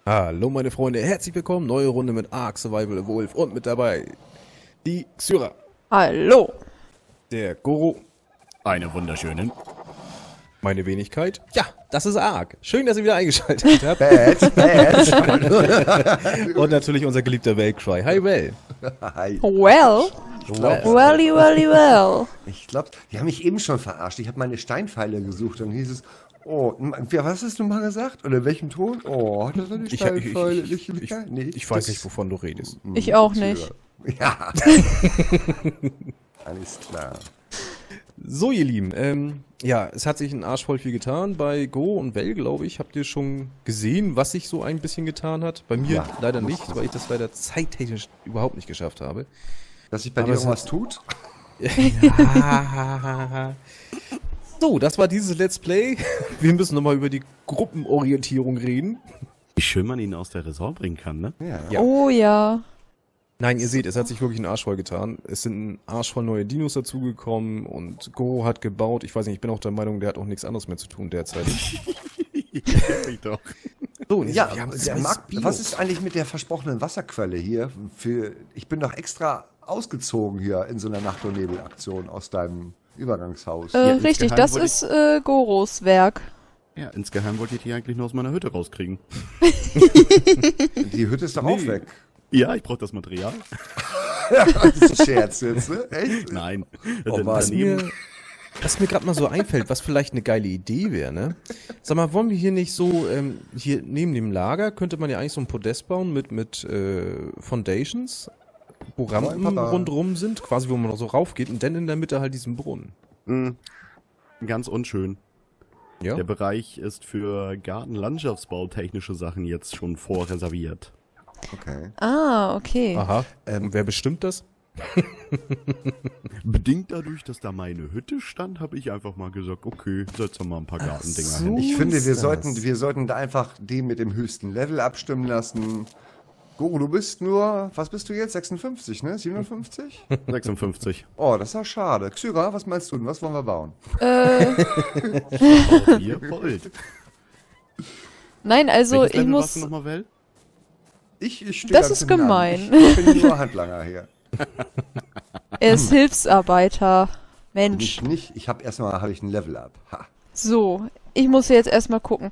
Hallo meine Freunde, herzlich willkommen, neue Runde mit Ark Survival Evolved und mit dabei die Xyra, Hallo. der Goro, Eine wunderschönen. meine Wenigkeit. Ja, das ist Ark. Schön, dass ihr wieder eingeschaltet habt. Und natürlich unser geliebter Wellcry. Hi Well. Hi. Well, well. Ich glaube, die haben mich eben schon verarscht. Ich habe meine Steinpfeile gesucht und hieß es, oh, was hast du mal gesagt? Oder in welchem Ton? Oh, das sind die Steinpfeile. Ich weiß nicht, wovon du redest. Ich auch nicht. Ja. Alles klar. So ihr Lieben, ja, es hat sich ein Arsch voll viel getan. Bei Go und Well, glaube ich, habt ihr schon gesehen, was sich so ein bisschen getan hat. Bei mir Ja. leider nicht, weil ich das leider zeittechnisch überhaupt nicht geschafft habe. Dass sich bei Aber dir es irgendwas tut? Ja. So, das war dieses Let's Play. Wir müssen nochmal über die Gruppenorientierung reden. Wie schön man ihn aus der Ressort bringen kann, ne? Ja. Oh ja. Nein, ihr seht, es hat sich wirklich ein Arsch voll getan. Es sind ein Arsch voll neue Dinos dazugekommen und Goro hat gebaut. Ich weiß nicht, ich bin auch der Meinung, der hat auch nichts anderes mehr zu tun derzeit. Ich doch. So, und Ja, wir haben der zwei Marc, Spinos. was ist eigentlich mit der versprochenen Wasserquelle hier? Ich bin doch extra ausgezogen hier in so einer Nacht- und Nebelaktion aus deinem Übergangshaus. Richtig, insgeheim das wollte ist Goros Werk. Ja, insgeheim wollte ich die eigentlich nur aus meiner Hütte rauskriegen. Die Hütte ist doch auch weg. Ja, ich brauche das Material. Das ist ein Scherz jetzt, ne? Echt? Nein. Oh, Dann was daneben- Was mir gerade mal so einfällt, was vielleicht eine geile Idee wäre, ne? Sag mal, wollen wir hier nicht so, hier neben dem Lager könnte man ja eigentlich so ein Podest bauen mit Foundations, wo Rampen Papa. rundrum sind, quasi wo man noch so raufgeht und dann in der Mitte halt diesen Brunnen. Ganz unschön. Ja? Der Bereich ist für Gartenlandschaftsbau technische Sachen jetzt schon vorreserviert. Okay. Ah, okay. Aha. Und wer bestimmt das? Bedingt dadurch, dass da meine Hütte stand, habe ich einfach mal gesagt, okay, setz doch mal ein paar Gartendinger so. hin. Ich finde, ist wir das. sollten da einfach den mit dem höchsten Level abstimmen lassen. Guru, du bist nur, was bist du jetzt? 56, ne? 57? 56. Oh, das ist ja schade. Xyra, was meinst du denn? Was wollen wir bauen? Auch ihr wollt. Nein, also Welches ich Level warst muss. du nochmal, Well? Ich stehe Das ganz ist hinten an. gemein. Ich bin nur Handlanger hier. Er ist Hilfsarbeiter. Mensch. Ich habe hab ich ein Level up. Ha. So, ich muss jetzt erstmal gucken.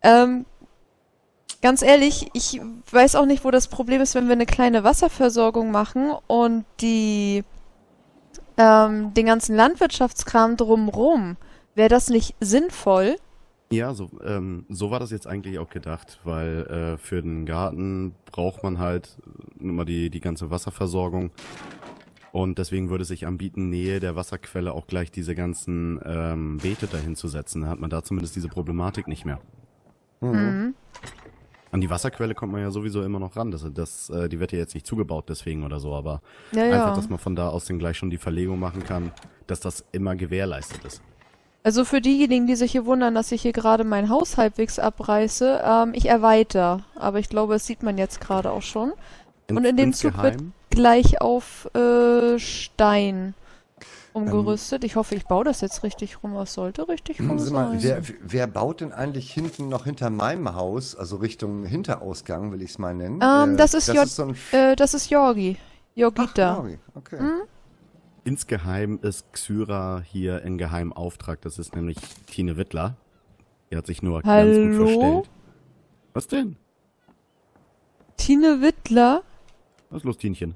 Ganz ehrlich, ich weiß auch nicht, wo das Problem ist, wenn wir eine kleine Wasserversorgung machen und den ganzen Landwirtschaftskram drumrum. Wäre das nicht sinnvoll? Ja, so war das jetzt eigentlich auch gedacht, weil für den Garten braucht man halt nur mal die ganze Wasserversorgung und deswegen würde es sich anbieten, Nähe der Wasserquelle auch gleich diese ganzen Beete dahin zu setzen. Dann hat man da zumindest diese Problematik nicht mehr. Mhm. An die Wasserquelle kommt man ja sowieso immer noch ran. Die wird ja jetzt nicht zugebaut deswegen oder so, aber Ja, einfach, ja. dass man von da aus dann gleich schon die Verlegung machen kann, dass das immer gewährleistet ist. Also für diejenigen, die sich hier wundern, dass ich hier gerade mein Haus halbwegs abreiße, ich erweitere. Aber ich glaube, das sieht man jetzt gerade auch schon. Und in dem Zug wird Insgeheim, gleich auf Stein umgerüstet. Ich hoffe, ich baue das jetzt richtig rum. Was sollte richtig rum Sag mal, sein? wer baut denn eigentlich hinten noch hinter meinem Haus, also Richtung Hinterausgang, will ich es mal nennen? Das ist so ein das ist Jorgi. Jorgita. Sorry, okay. insgeheim ist Xyra hier in geheimem Auftrag. Das ist nämlich Tine Wittler. Die hat sich nur ganz gut Hallo? verstellt. Was denn? Tine Wittler? Was ist los, Tinchen?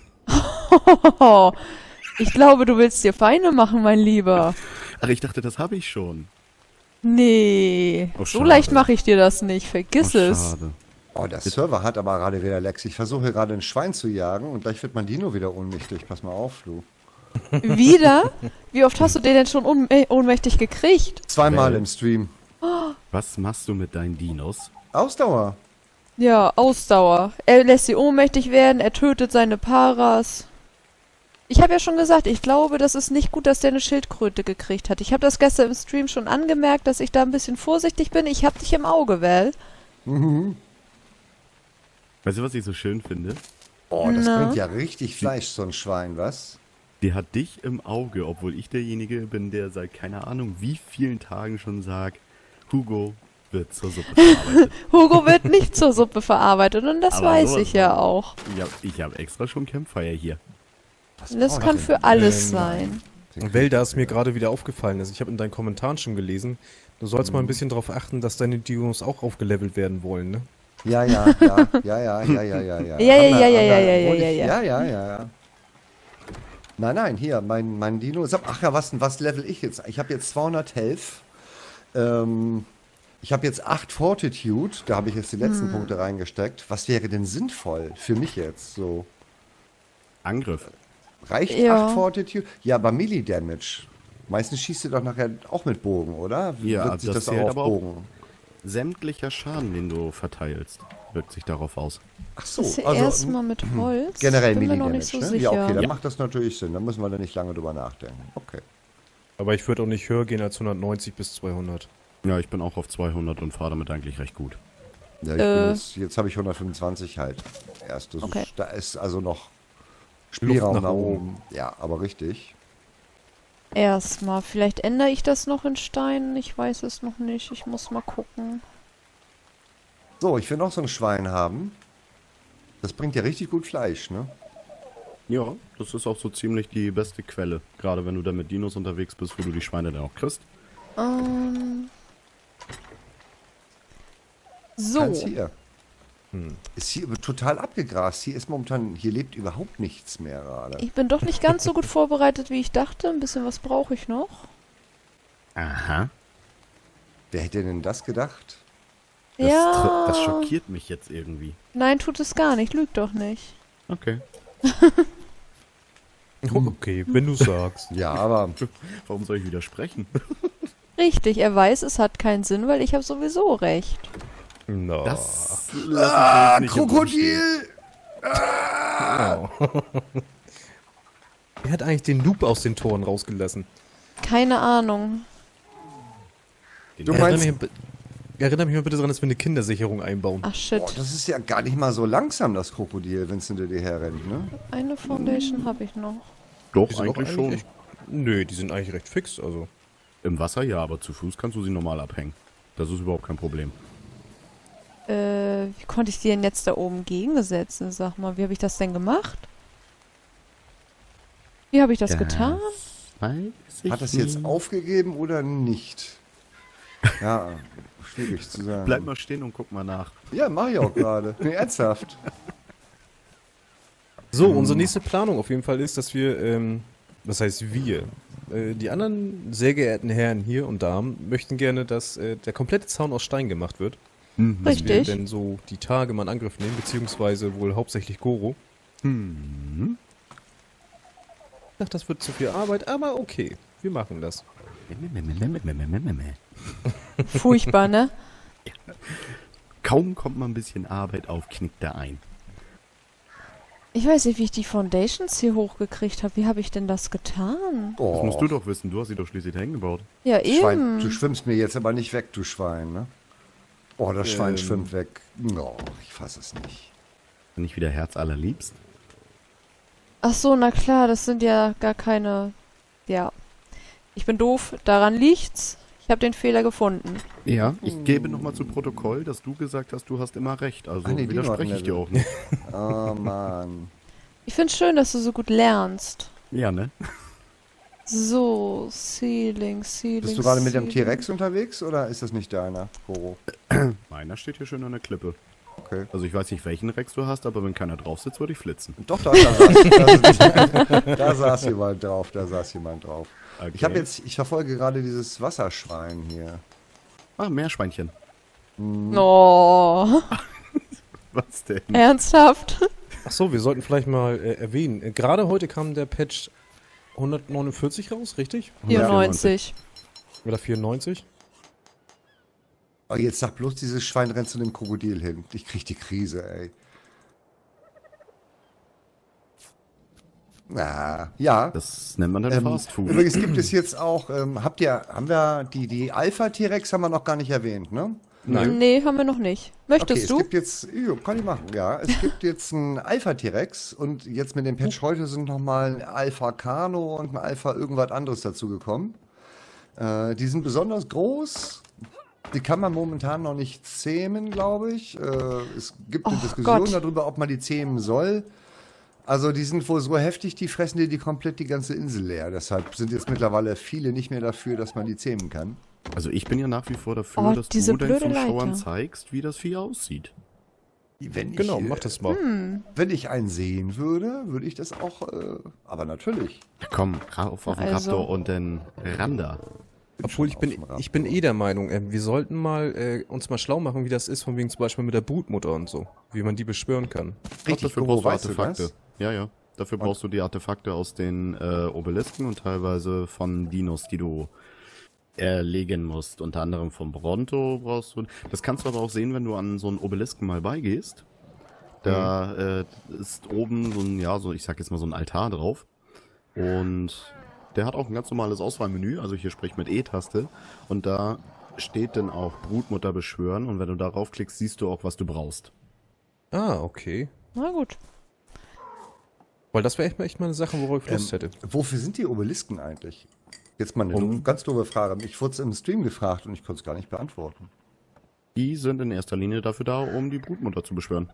Ich glaube, du willst dir Feinde machen, mein Lieber. Ach, ich dachte, das habe ich schon. Nee, Oh, so schade. leicht mache ich dir das nicht. Vergiss es. Schade. Oh, der Server hat aber gerade wieder Lex. Ich versuche gerade ein Schwein zu jagen und gleich wird mein Dino wieder ohnmächtig. Pass mal auf, du. Wieder? Wie oft hast du den denn schon ohnmächtig gekriegt? Zweimal Well. im Stream. Was machst du mit deinen Dinos? Ausdauer. Ja, Ausdauer. Er lässt sie ohnmächtig werden, er tötet seine Paras. Ich habe ja schon gesagt, ich glaube, das ist nicht gut, dass der eine Schildkröte gekriegt hat. Ich habe das gestern im Stream schon angemerkt, dass ich da ein bisschen vorsichtig bin. Ich hab dich im Auge, Val. Weißt du, was ich so schön finde? Oh, das Na? bringt ja richtig Fleisch, so ein Schwein, was? Die hat dich im Auge, obwohl ich derjenige bin, der seit keine Ahnung wie vielen Tagen schon sagt, Hugo, wird zur Suppe verarbeitet. Hugo wird nicht zur Suppe verarbeitet und das Aber weiß sowas ich ja von. auch. Ich hab extra schon Campfire hier. Das kann für alles sein. Welda ist mir gerade wieder aufgefallen. Also ich habe in deinen Kommentaren schon gelesen, du sollst mal ein bisschen darauf achten, dass deine Dinos auch aufgelevelt werden wollen, ne? Ja. Ja. Nein, hier, mein Dino. Ach ja, was level ich jetzt? Ich habe jetzt 200 Health. Ich habe jetzt 8 Fortitude. Da habe ich jetzt die letzten Punkte reingesteckt. Was wäre denn sinnvoll für mich jetzt so? Angriff. Reicht Ja. 8 Fortitude? Ja, aber Melee Damage. Meistens schießt du doch nachher auch mit Bogen, oder? Ja, Wirkt sich das das auch zählt auf aber auch. Bogen? Sämtlicher Schaden, den du verteilst, wirkt sich darauf aus. Ach so, Das ist also erstmal mit Holz. generell Bin mir Melee noch Damage, nicht so ne? sicher. Ja, okay, dann Ja. macht das natürlich Sinn. Da müssen wir da nicht lange drüber nachdenken. Okay. Aber ich würde auch nicht höher gehen als 190 bis 200. Ja, ich bin auch auf 200 und fahre damit eigentlich recht gut. Ja, ich bin jetzt habe ich 125 halt. Erst, das Okay. da ist also noch Spielraum Luft nach nach oben. Ja, aber richtig. Erstmal. Vielleicht ändere ich das noch in Stein. Ich weiß es noch nicht. Ich muss mal gucken. So, ich will noch so ein Schwein haben. Das bringt ja richtig gut Fleisch, ne? Ja, das ist auch so ziemlich die beste Quelle. Gerade wenn du da mit Dinos unterwegs bist, wo du die Schweine dann auch kriegst. So. Keins hier. Ist hier total abgegrast. Hier ist momentan, hier lebt überhaupt nichts mehr gerade. Ich bin doch nicht ganz so gut vorbereitet, wie ich dachte. Ein bisschen was brauche ich noch. Aha. Wer hätte denn das gedacht? Das schockiert mich jetzt irgendwie. Nein, tut es gar nicht. Lügt doch nicht. Okay. Okay, wenn du sagst. Ja, aber Warum soll ich widersprechen? Richtig, er weiß, es hat keinen Sinn, weil ich habe sowieso recht. No. Das lassen wir jetzt nicht im Raum stehen. Wer hat eigentlich den Loop aus den Toren rausgelassen? Keine Ahnung. Du meinst, Erinnere mich mal bitte daran, dass wir eine Kindersicherung einbauen. Ach shit. das ist ja gar nicht mal so langsam, das Krokodil, wenn es hinter dir herrennt, ne? Eine Foundation habe ich noch. Doch, Die sind doch eigentlich schon. echt- Nö, die sind eigentlich recht fix, also. Im Wasser ja, aber zu Fuß kannst du sie normal abhängen. Das ist überhaupt kein Problem. Wie konnte ich die denn jetzt da oben gegensetzen? Sag mal, wie habe ich das denn gemacht? Wie habe ich das getan? Weiß ich Hat das jetzt nicht. aufgegeben oder nicht? Ja, schwierig zu sagen. Bleib mal stehen und guck mal nach. Ja, mach ich auch gerade. Nee, ernsthaft. So, unsere nächste Planung auf jeden Fall ist, dass wir, was heißt wir? Die anderen sehr geehrten Herren hier und Damen möchten gerne, dass der komplette Zaun aus Stein gemacht wird. Dass wir Richtig. denn so die Tage mal in Angriff nehmen, beziehungsweise wohl hauptsächlich Goro. Ich dachte, das wird zu viel Arbeit, aber okay, wir machen das. Furchtbar, ne? Kaum kommt mal ein bisschen Arbeit auf, knickt er ein. Ich weiß nicht, wie ich die Foundations hier hochgekriegt habe. Wie habe ich denn das getan? Das Oh, musst du doch wissen, du hast sie doch schließlich dahin gebaut. Ja, Schwein, eben. du schwimmst mir jetzt aber nicht weg, du Schwein, ne? Oh, das Schwein schwimmt weg. Oh, ich fasse es nicht. Wenn ich wieder Herz allerliebst. Ach so, na klar, das sind ja gar keine... Ja. Ich bin doof, daran liegt's. Ich habe den Fehler gefunden. Ja. Ich gebe nochmal zu Protokoll, dass du gesagt hast, du hast immer recht. Also Ah, nee, die widerspreche ich dir Nordlevel. auch nicht. Oh, Mann. Ich find's schön, dass du so gut lernst. Ja, ne? So, Ceiling. Bist du gerade mit dem T-Rex unterwegs oder ist das nicht deiner, Goro? Meiner steht hier schön an der Klippe. Okay. Also ich weiß nicht, welchen Rex du hast, aber wenn keiner drauf sitzt, würde ich flitzen. Doch, da saß jemand drauf, da saß jemand drauf. Okay. Ich verfolge gerade dieses Wasserschwein hier. Ah, Meerschweinchen. Oh, Was denn? ernsthaft? Ach so, wir sollten vielleicht mal erwähnen, gerade heute kam der Patch 149 raus, richtig? 94. Oder 94? Oh, jetzt sag bloß, dieses Schwein rennt zu dem Krokodil hin. Ich krieg die Krise, ey. Na, ja. Das nennt man dann Fast Food. Übrigens gibt es jetzt auch, haben wir die Alpha-T-Rex haben wir noch gar nicht erwähnt, ne? Nee, haben wir noch nicht. Möchtest Es du? gibt jetzt, jo, kann ich machen, ja. Es gibt jetzt einen Alpha-T-Rex und jetzt mit dem Patch heute sind nochmal ein Alpha-Kano und ein Alpha irgendwas anderes dazu gekommen. Die sind besonders groß Die kann man momentan noch nicht zähmen, glaube ich. Es gibt eine Oh Diskussion Gott. darüber, ob man die zähmen soll. Also die sind wohl so heftig, die fressen dir die komplett die ganze Insel leer. Deshalb sind jetzt mittlerweile viele nicht mehr dafür, dass man die zähmen kann. Also ich bin ja nach wie vor dafür, Oh, dass diese du den blöde Zuschauern Leiter. zeigst, wie das Vieh aussieht. Wenn Genau, ich, mach das mal. Wenn ich einen sehen würde, würde ich das auch, aber natürlich. Ja, komm, rauf auf den Also. Raptor und den Randa. Obwohl, schon auf dem ich bin der Meinung, wir sollten mal uns mal schlau machen, wie das ist, von wegen zum Beispiel mit der Brutmutter und so. Wie man die beschwören kann. Richtig, dafür Goro, brauchst du weißt du Artefakte. das? Ja, ja. Dafür brauchst du die Artefakte aus den Obelisken und teilweise von Dinos, die du erlegen musst. Unter anderem vom Bronto brauchst du. Das kannst du aber auch sehen, wenn du an so einen Obelisken mal beigehst. Da ist oben so ein, ja, so, ich sag jetzt mal so ein Altar drauf. Und der hat auch ein ganz normales Auswahlmenü, also hier sprich mit E-Taste. Und da steht dann auch Brutmutter beschwören. Und wenn du darauf klickst, siehst du auch, was du brauchst. Ah, okay. Na gut. Weil das wäre echt mal eine Sache, worauf ich Lust hätte. Wofür sind die Obelisken eigentlich? Jetzt mal eine ganz doofe Frage. Ich wurde es im Stream gefragt und ich konnte es gar nicht beantworten. Die sind in erster Linie dafür da, um die Brutmutter zu beschwören.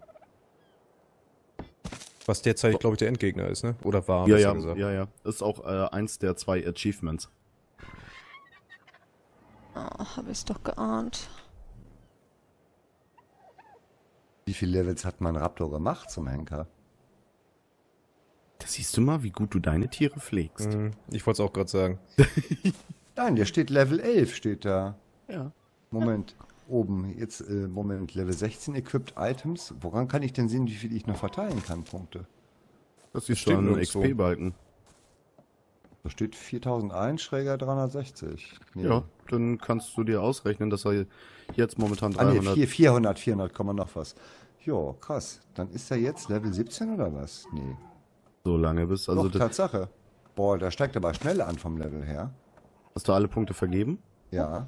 Was derzeit, glaube ich, der Endgegner ist, ne? Oder war, Ja, besser ja, gesagt. ja, ja. Ist auch eins der 2 Achievements. Oh, hab ich's doch geahnt. Wie viele Levels hat mein Raptor gemacht zum Henker? Da siehst du mal, wie gut du deine Tiere pflegst. Ich wollte es auch gerade sagen. Nein, der steht Level 11, steht da. Ja. Moment, oben, jetzt, Moment, Level 16 Equipped Items. Woran kann ich denn sehen, wie viel ich noch verteilen kann, Punkte? Das siehst du steht an nirgendwo. XP-Balken. Da steht 4001, schräger 360. Nee. Ja, dann kannst du dir ausrechnen, dass er jetzt momentan Ah, nee, 300... 400, noch was. Jo, krass. Dann ist er jetzt Level 17 oder was? Nee. so lange bist. Also Doch, das, Tatsache. Boah, da steigt aber schnell an vom Level her. hast du alle Punkte vergeben? Ja.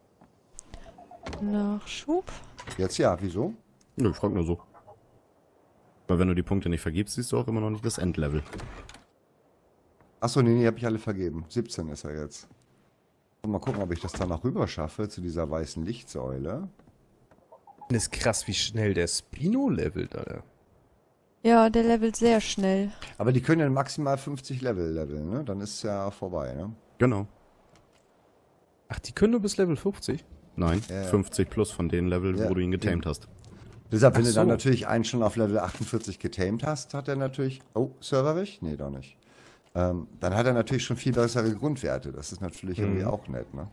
Nachschub. Jetzt ja, wieso? Nö, ich frag nur so. Weil wenn du die Punkte nicht vergibst, siehst du auch immer noch nicht das Endlevel. Achso, nee, hab ich alle vergeben. 17 ist er jetzt. Und mal gucken, ob ich das da noch rüber schaffe zu dieser weißen Lichtsäule. Das ist krass, wie schnell der Spino levelt, Alter. Ja, der levelt sehr schnell. Aber die können ja maximal 50 leveln, ne? Dann ist es ja vorbei, ne? Genau. Ach, die können nur bis Level 50? Nein, Ja, ja. 50 plus von den Level, Ja, wo du ihn getamed hast. Deshalb, wenn Ach du dann so. natürlich einen schon auf Level 48 getamed hast, hat er natürlich... Oh, Server weg? Nee, doch nicht. Dann hat er natürlich schon viel bessere Grundwerte. Das ist natürlich irgendwie auch nett, ne?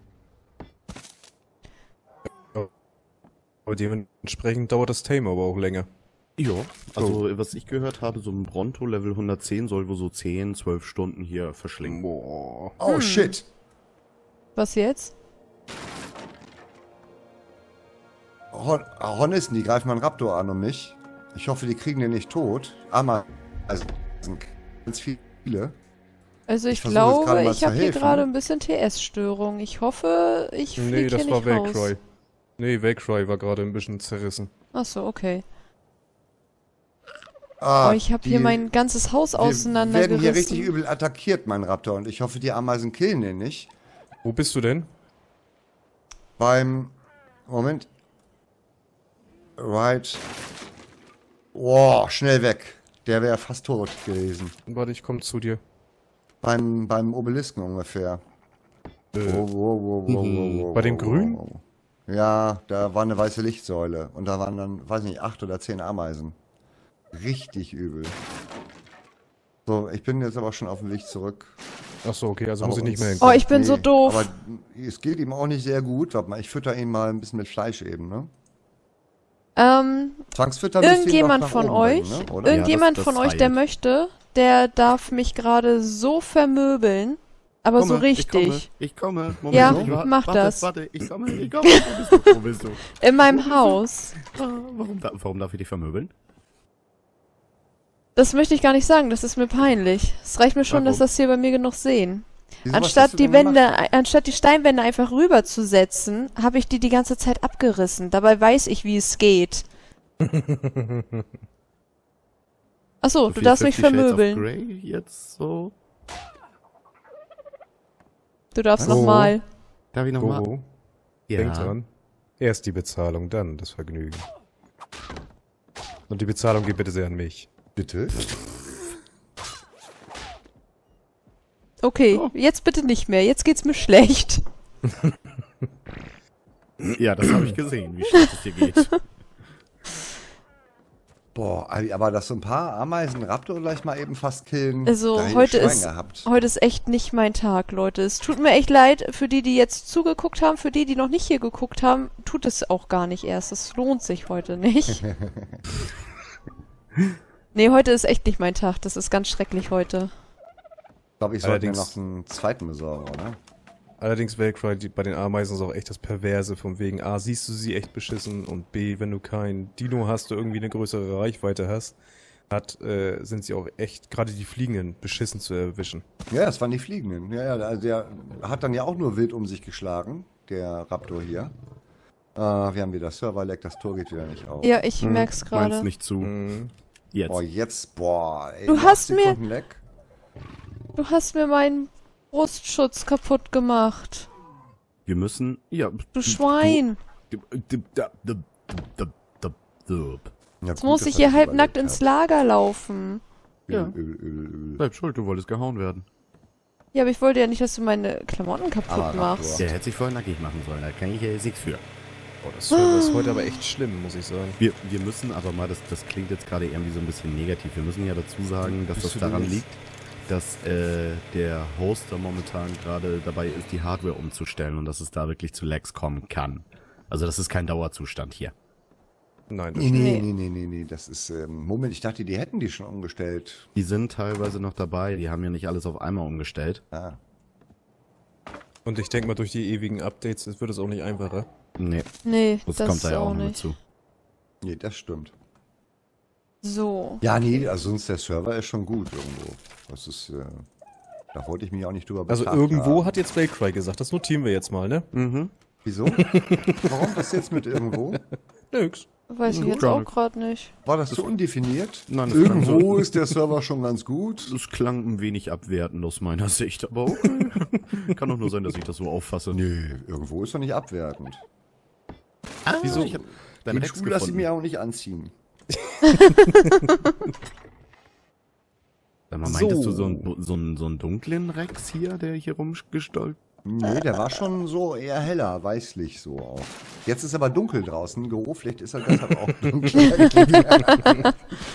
Aber dementsprechend dauert das Tame aber auch länger. Ja, also was ich gehört habe, so ein Bronto Level 110 soll wohl so 10, 12 Stunden hier verschlingen. Boah. Oh, shit! Was jetzt? Hornissen, die greifen meinen Raptor an um mich. Ich hoffe, die kriegen den nicht tot. Aber, also, sind ganz viele. Also ich versuche jetzt gerade glaube, mal ich zu habe hier helfen. gerade ein bisschen TS-Störung. Ich hoffe, ich Nee, fliege das hier war nicht raus. Valkyrie. Nee, Valkyrie war gerade ein bisschen zerrissen. Achso, okay. Ah, Oh, ich habe hier mein ganzes Haus Wir werden auseinandergerissen. hier richtig übel attackiert, mein Raptor. Und ich hoffe, die Ameisen killen den nicht. Wo bist du denn? Beim... Moment. Right. Boah, schnell weg. Der wäre fast tot gewesen. Warte, ich komm zu dir. Beim Obelisken ungefähr. Bei dem Grün? Ja, da war eine weiße Lichtsäule. Und da waren dann, weiß nicht, 8 oder 10 Ameisen. Richtig übel. So, ich bin jetzt aber schon auf dem Weg zurück. Achso, okay, also Aber muss ich nicht uns- mehr Oh, hinkommen. ich bin so doof. Aber es geht ihm auch nicht sehr gut. Warte mal, ich fütter ihn mal ein bisschen mit Fleisch eben, ne? Zwangsfüttern müsst ihr ihn Irgendjemand doch nach von oben euch, bringen, ne? Oder? irgendjemand das von euch, der heilt. möchte, der darf mich gerade so vermöbeln. Aber so richtig. Ich komme. Ja, warte, mach das. Warte, ich komme. Wo bist du? Wo bist du? In meinem Haus. Warum darf ich dich vermöbeln? Das möchte ich gar nicht sagen, das ist mir peinlich. Es reicht mir schon, Warum? dass das hier bei mir genug sehen. Wieso, was hast Anstatt du die denn gemacht? Wände, anstatt die Steinwände einfach rüberzusetzen, habe ich die ganze Zeit abgerissen. Dabei weiß ich, wie es geht. Achso, du darfst mich 50 Shades of vermöbeln. Grey jetzt so. Du darfst Oh. nochmal. Darf ich nochmal? Go. Denk dran. Erst die Bezahlung, dann das Vergnügen. Und die Bezahlung geht bitte sehr an mich. Bitte? Okay, jetzt bitte nicht mehr. Jetzt geht's mir schlecht. Ja, das habe ich gesehen, wie schlecht es dir geht. Boah, aber dass so ein paar Ameisen Raptor gleich mal eben fast killen. Also da hätte ich heute Schwein ist, gehabt. heute ist echt nicht mein Tag, Leute. Es tut mir echt leid für die, die jetzt zugeguckt haben, für die, die noch nicht hier geguckt haben, tut es auch gar nicht erst. Es lohnt sich heute nicht. Nee, heute ist echt nicht mein Tag. Das ist ganz schrecklich heute. Ich glaube, ich sollte mir Allerdings- noch einen zweiten besorgen, oder? Allerdings, Valkyrie, bei den Ameisen ist auch echt das Perverse, von wegen A, siehst du sie echt beschissen und B, wenn du kein Dino hast, der irgendwie eine größere Reichweite sind sie auch echt, gerade die Fliegenden, beschissen zu erwischen. Ja, das waren die Fliegenden. Ja, also der hat dann ja auch nur wild um sich geschlagen, der Raptor hier. Wir haben wieder Server-Lag, das Tor geht wieder nicht auf. Ja, ich merk's Meinst gerade. nicht zu. Mhm. Jetzt. Ey, Du 8 hast mir- Sekunden Lag. Du hast mir meinen Brustschutz kaputt gemacht. Wir müssen... Ja, Du Schwein. Ja, Jetzt muss ich hier halbnackt ins Lager laufen. Ja. Bleib schuld, du wolltest gehauen werden. Ja, aber ich wollte ja nicht, dass du meine Klamotten kaputt Aber machst. Der hätte sich vorher nackig machen sollen, da kann ich ja jetzt nichts für. Boah, das Server ist heute aber echt schlimm, muss ich sagen. Wir müssen aber mal, das klingt jetzt gerade irgendwie so ein bisschen negativ, wir müssen ja dazu sagen, dass Bist das du daran jetzt? liegt, dass der Hoster momentan gerade dabei ist, die Hardware umzustellen und dass es da wirklich zu Lags kommen kann. Also das ist kein Dauerzustand hier. Nein, das Nee, das ist, Moment, ich dachte, die hätten die schon umgestellt. Die sind teilweise noch dabei, die haben ja nicht alles auf einmal umgestellt. Ah. Und ich denke mal, durch die ewigen Updates wird es auch nicht einfacher. Nee, Nee, das, das kommt da ja auch noch nicht. dazu. Nee, das stimmt. So. Ja, nee, also sonst der Server ist schon gut irgendwo. Das ist, da wollte ich mich auch nicht drüber Also betrachten irgendwo haben. hat jetzt Valkyrie gesagt, das notieren wir jetzt mal, ne? Mhm. Wieso? Warum das jetzt mit irgendwo? Nix. Weiß ich Gut, jetzt gar auch nicht. gerade nicht. War das zu undefiniert? Nein, das klang Irgendwo so- ist der Server schon ganz gut. Das klang ein wenig abwertend aus meiner Sicht, aber okay. Kann doch nur sein, dass ich das so auffasse. Nee, irgendwo ist doch nicht abwertend. Wieso? Ich hab deinen Den Rex Schuh lasse ich gefunden. mir auch nicht anziehen. Sag mal, meintest So. du so einen dunklen Rex hier, der hier rumgestolpert? Nee, der war schon so eher heller, weißlich so auch. Jetzt ist aber dunkel draußen. Geruch, vielleicht ist er deshalb auch dunkel.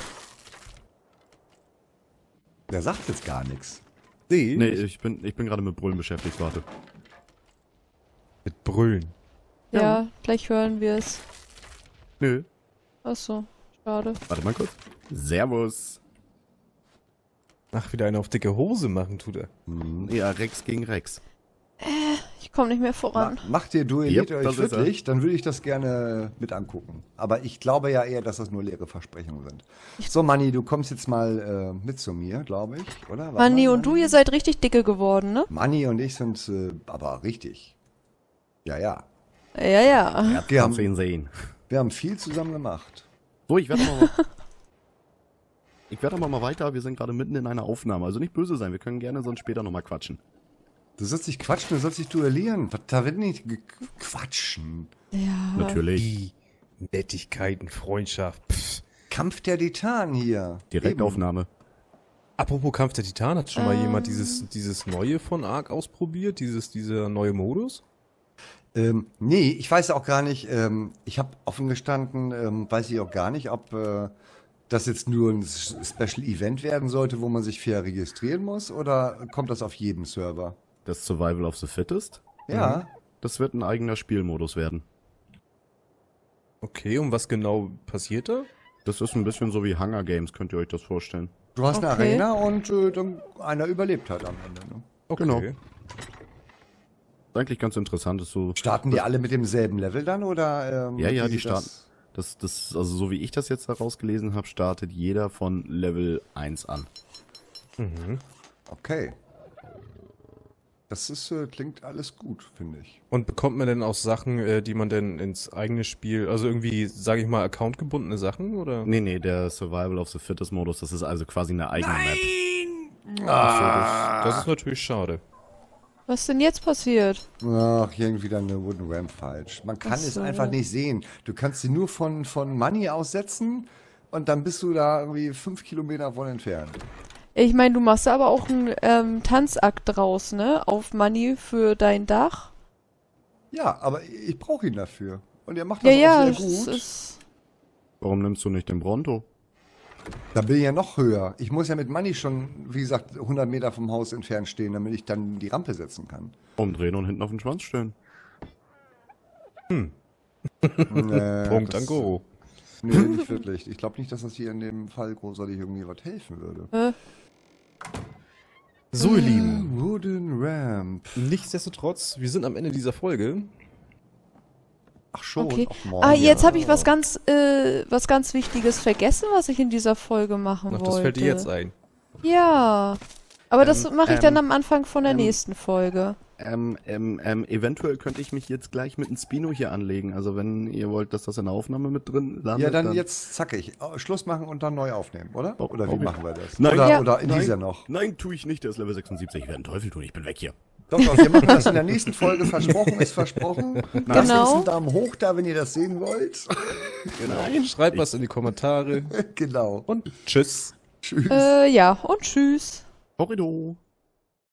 Der sagt jetzt gar nichts. Nee, Nee, ich bin gerade mit Brüllen beschäftigt, warte. mit Brüllen. Ja, gleich hören wir es. Nö. Achso, schade. Warte mal kurz. Servus. Ach, wieder eine auf dicke Hose machen, tut er. Ja, Rex gegen Rex. Ich komme nicht mehr voran. Macht ihr duelliert Yep, euch das ist er. wirklich, dann würde ich das gerne mit angucken. Aber ich glaube ja eher, dass das nur leere Versprechungen sind. So, Manni, du kommst jetzt mal mit zu mir, glaube ich, oder? Warte Manni mal, und du, ihr seid richtig dicke geworden, ne? Manni und ich sind aber richtig. Ja, ja. Ja, ja. Ja, Wir kannst haben- du ihn sehen. Wir haben viel zusammen gemacht. So, ich werde aber mal weiter. Wir sind gerade mitten in einer Aufnahme. Also nicht böse sein. Wir können gerne sonst später nochmal quatschen. Du sollst nicht quatschen, du sollst dich duellieren. Da wird nicht quatschen. Ja. Natürlich. Die Nettigkeiten, Freundschaft. Pff. Kampf der Titanen hier. Eben. Direktaufnahme. Apropos Kampf der Titan, hat schon mal jemand dieses neue von Ark ausprobiert? Dieser neue Modus? Nee, ich weiß auch gar nicht, ich habe offen gestanden, weiß ich auch gar nicht, ob das jetzt nur ein Special Event werden sollte, wo man sich fair registrieren muss, oder kommt das auf jedem Server? Das Survival of the Fittest. Ja, Das wird ein eigener Spielmodus werden. Okay, und was genau passiert da? Das ist ein bisschen so wie Hunger Games, könnt ihr euch das vorstellen. du hast eine Okay. Arena und dann einer überlebt halt am Ende. Ne? Okay. Genau. Ist eigentlich ganz interessant. Ist so, Starten die alle mit demselben Level dann, oder? Ja, ja, wie die sieht das- starten. Also so wie ich das jetzt herausgelesen habe, startet jeder von Level 1 an. Mhm. Okay. Das ist, klingt alles gut, finde ich. Und bekommt man denn auch Sachen, die man denn ins eigene Spiel, also irgendwie, sage ich mal, accountgebundene Sachen, oder? Nee, der Survival of the Fittest Modus, das ist also quasi eine eigene Map. Ach so, das ist natürlich schade. Was denn jetzt passiert? Ach, irgendwie dann eine Wooden Ramp falsch. Man kann Ach es so. einfach nicht sehen. Du kannst sie nur von Money aussetzen und dann bist du da irgendwie 5 Kilometer von entfernt. Ich meine, du machst aber auch einen Tanzakt draus, ne? Auf Money für dein Dach. Ja, aber ich brauche ihn dafür. Und er macht Ja, das ja, auch es sehr gut. ist... Warum nimmst du nicht den Bronto? Da bin ich ja noch höher. Ich muss ja mit Money schon, wie gesagt, 100 Meter vom Haus entfernt stehen, damit ich dann die Rampe setzen kann. Umdrehen und hinten auf den Schwanz stellen. Punkt an das- Goro. Nee, nicht wirklich. Ich glaube nicht, dass das hier in dem Fall großartig irgendwie was helfen würde. So, ihr Lieben. Wooden Ramp. Nichtsdestotrotz, wir sind am Ende dieser Folge. Ach schon. Okay. Ach, Mann, Ah, jetzt ja. habe ich was ganz Wichtiges vergessen, was ich in dieser Folge machen Ach, wollte. das fällt dir jetzt ein. Ja. Aber das mache ich dann am Anfang von der nächsten Folge. Eventuell könnte ich mich jetzt gleich mit einem Spino hier anlegen. Also wenn ihr wollt, dass das in der Aufnahme mit drin landet. Ja, dann jetzt zackig. Schluss machen und dann neu aufnehmen, oder? Oh, Oder wie okay. machen wir das? Nein. Oder, Ja. oder in Nein. dieser noch? Nein, tue ich nicht. Der ist Level 76. Ich werde einen Teufel tun. Ich bin weg hier. Doch, wir machen das in der nächsten Folge. Versprochen ist versprochen. Lasst Genau. uns einen Daumen hoch da, wenn ihr das sehen wollt. Genau. Schreibt was in die Kommentare. Genau. Und tschüss. Tschüss. Ja, und tschüss. Horrido.